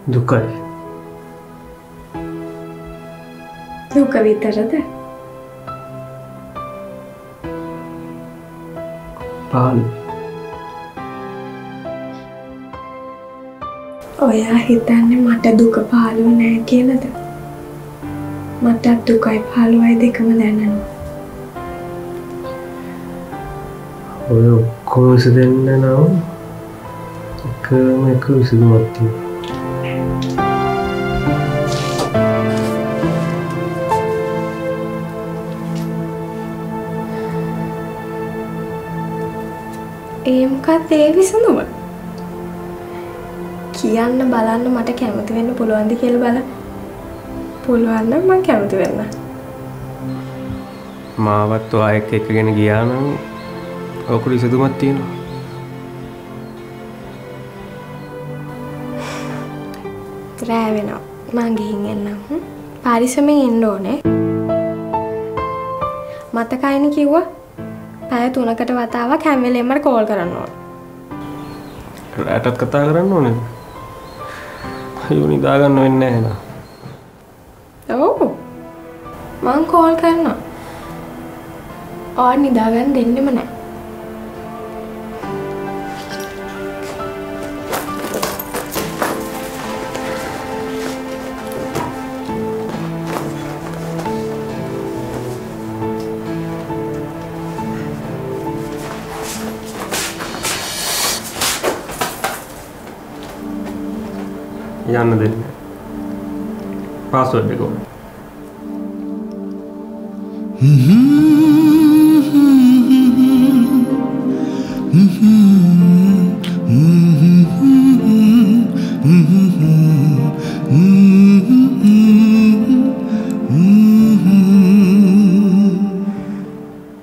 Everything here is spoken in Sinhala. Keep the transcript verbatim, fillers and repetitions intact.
දුකයි. දුක විතරද? පාළු. ඔයා හිතන්නේ මට දුක පාළුව නෑ කියලාද? මටත් දුකයි පාළුවයි දෙකම දැනෙනවා. ඔය ඔක්කොම විසඳෙන්න නම් එකම එක විසඳුමක් තියෙනවා. ඒ මොකක්ද ඒ විසඳුම? කියන්න බලන්න මට කැමති වෙන්න පුළුවන්ද කියලා බලන්න. පුළුවන් නම් මම කැමති වෙන්න. මාවත් ඔය එක එකගෙන ගියා නම් ඔක විසඳුමක් තියෙනවා. රෑ වෙනවා. මං ගිහින් එන්නම්. පාරිසමෙන් එන්න ඕනේ. මතකයිනේ කිව්වා. පැය තුනකට වතාවක් හැම වෙලේම මට කෝල් කරන්න ඕන. රාටත් කතා කරන්න ඕනේ. අයියෝ නිදා ගන්න වෙන්නේ නැහැ නේද? ඔව්. මං කෝල් කරනවා. ආ නිදා ගන්න දෙන්නෙම නැහැ. යන්න දෙන්න. පාස්වර්ඩ් එක ඕන. Mm-hmm.